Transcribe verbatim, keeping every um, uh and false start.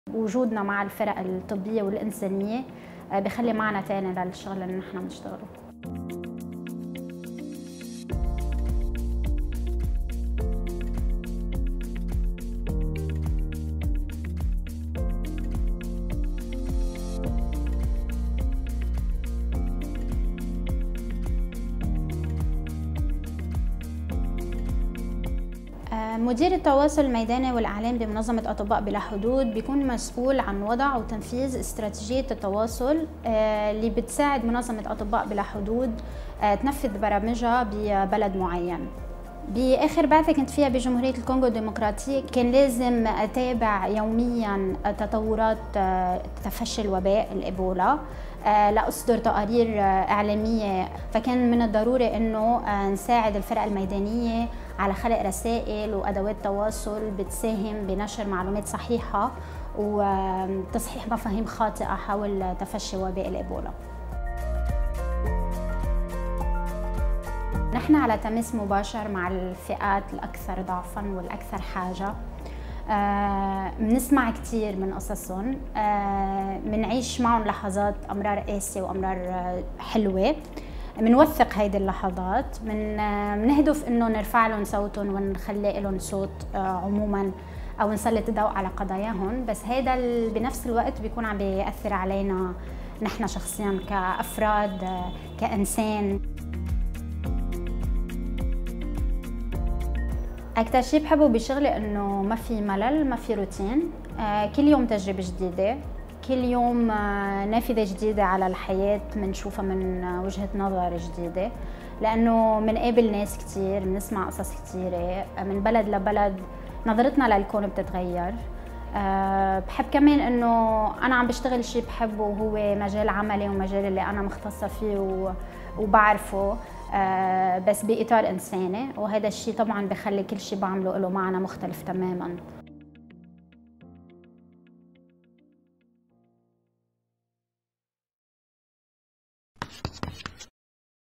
وجودنا مع الفرق الطبية والإنسانية بخلي معنا تاني للشغل اللي نحن بنشتغله. مدير التواصل الميداني والإعلام بمنظمة أطباء بلا حدود بيكون مسؤول عن وضع وتنفيذ استراتيجية التواصل اللي بتساعد منظمة أطباء بلا حدود تنفذ برامجها ببلد معين. بآخر بعثة كنت فيها بجمهورية الكونغو الديمقراطية كان لازم أتابع يومياً تطورات تفشي الوباء الإيبولا لأصدر تقارير إعلامية، فكان من الضروري أنه نساعد الفرق الميدانية على خلق رسائل وأدوات تواصل بتساهم بنشر معلومات صحيحة وتصحيح مفاهيم خاطئة حول تفشي وباء الإيبولا. نحن على تماس مباشر مع الفئات الأكثر ضعفاً والأكثر حاجة. بنسمع آه، كثير من قصصهم، بنعيش آه، معهم لحظات أمرار قاسية وأمرار آه، حلوة. بنوثق هيدي اللحظات، بنهدف إنه نرفع لهم صوتهم ونخلي لهم صوت آه، عموماً أو نسلط الضوء على قضاياهم، بس هيدا بنفس الوقت بيكون عم بيأثر علينا نحن شخصياً كأفراد آه، كإنسان. أكتر شيء بحبه بشغلي إنه ما في ملل، ما في روتين، آه كل يوم تجربة جديدة، كل يوم آه نافذة جديدة على الحياة بنشوفها من آه وجهة نظر جديدة، لأنه بنقابل ناس كتير، بنسمع قصص كتيرة من بلد لبلد، نظرتنا للكون بتتغير. أه بحب كمان إنه أنا عم بشتغل شيء بحبه وهو مجال عملي ومجال اللي أنا مختصة فيه وبعرفه، أه بس بإطار إنساني، وهذا الشيء طبعاً بخلي كل شيء بعمله له معنى مختلف تماماً.